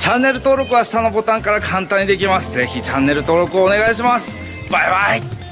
チャンネル登録は下のボタンから簡単にできます。ぜひチャンネル登録をお願いします。バイバイ。